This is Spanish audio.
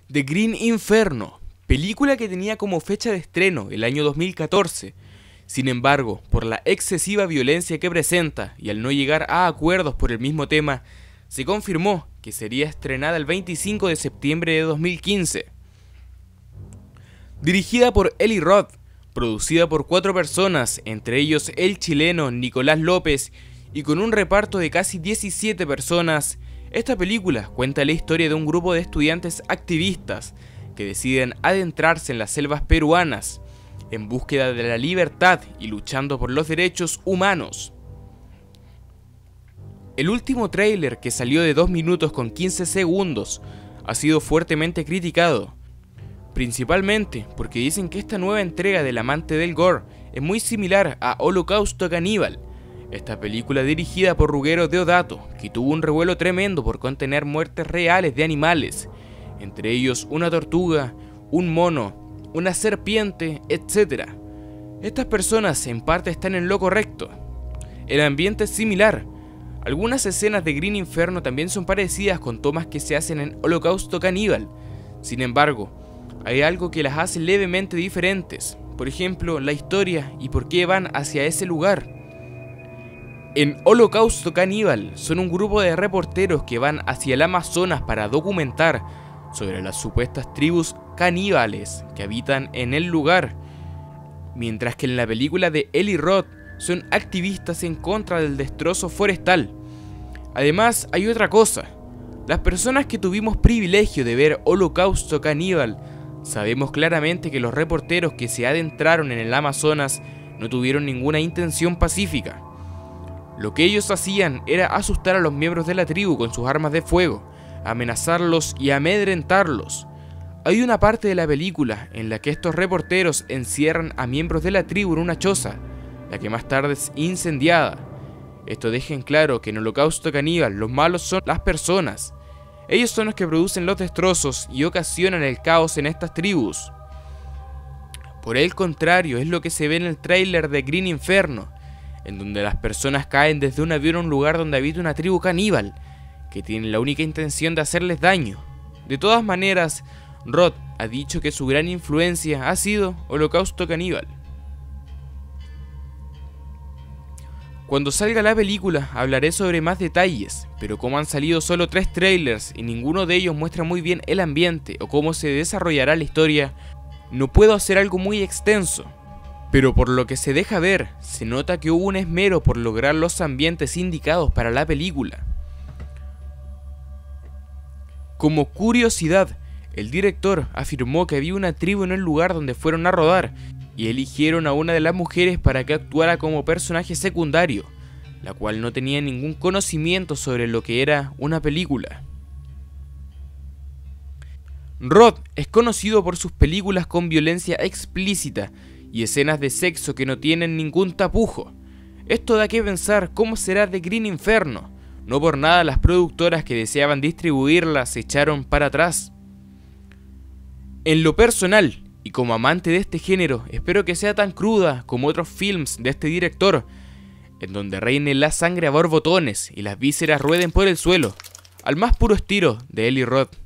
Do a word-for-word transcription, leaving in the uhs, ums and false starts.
The Green Inferno, película que tenía como fecha de estreno el año dos mil catorce. Sin embargo, por la excesiva violencia que presenta y al no llegar a acuerdos por el mismo tema, se confirmó que sería estrenada el veinticinco de septiembre de dos mil quince. Dirigida por Eli Roth, producida por cuatro personas, entre ellos el chileno Nicolás López, y con un reparto de casi diecisiete personas, esta película cuenta la historia de un grupo de estudiantes activistas que deciden adentrarse en las selvas peruanas en búsqueda de la libertad y luchando por los derechos humanos. El último tráiler, que salió de dos minutos con quince segundos, ha sido fuertemente criticado, principalmente porque dicen que esta nueva entrega del amante del gore es muy similar a Holocausto Caníbal, esta película dirigida por Ruggero Deodato, que tuvo un revuelo tremendo por contener muertes reales de animales, entre ellos una tortuga, un mono, una serpiente, etcétera. Estas personas en parte están en lo correcto. El ambiente es similar. Algunas escenas de Green Inferno también son parecidas con tomas que se hacen en Holocausto Caníbal. Sin embargo, hay algo que las hace levemente diferentes. Por ejemplo, la historia y por qué van hacia ese lugar. En Holocausto Caníbal son un grupo de reporteros que van hacia el Amazonas para documentar sobre las supuestas tribus caníbales que habitan en el lugar, mientras que en la película de Eli Roth son activistas en contra del destrozo forestal. Además, hay otra cosa: las personas que tuvimos privilegio de ver Holocausto Caníbal sabemos claramente que los reporteros que se adentraron en el Amazonas no tuvieron ninguna intención pacífica. Lo que ellos hacían era asustar a los miembros de la tribu con sus armas de fuego, amenazarlos y amedrentarlos. Hay una parte de la película en la que estos reporteros encierran a miembros de la tribu en una choza, la que más tarde es incendiada. Esto deja en claro que en Holocausto Caníbal los malos son las personas. Ellos son los que producen los destrozos y ocasionan el caos en estas tribus. Por el contrario, es lo que se ve en el tráiler de Green Inferno, en donde las personas caen desde un avión a un lugar donde habita una tribu caníbal, que tiene la única intención de hacerles daño. De todas maneras, Roth ha dicho que su gran influencia ha sido Holocausto Caníbal. Cuando salga la película hablaré sobre más detalles, pero como han salido solo tres trailers y ninguno de ellos muestra muy bien el ambiente o cómo se desarrollará la historia, no puedo hacer algo muy extenso. Pero por lo que se deja ver, se nota que hubo un esmero por lograr los ambientes indicados para la película. Como curiosidad, el director afirmó que había una tribu en el lugar donde fueron a rodar y eligieron a una de las mujeres para que actuara como personaje secundario, la cual no tenía ningún conocimiento sobre lo que era una película. Roth es conocido por sus películas con violencia explícita y escenas de sexo que no tienen ningún tapujo. Esto da que pensar cómo será The Green Inferno. No por nada las productoras que deseaban distribuirla se echaron para atrás. En lo personal, y como amante de este género, espero que sea tan cruda como otros films de este director, en donde reine la sangre a borbotones y las vísceras rueden por el suelo, al más puro estilo de Eli Roth.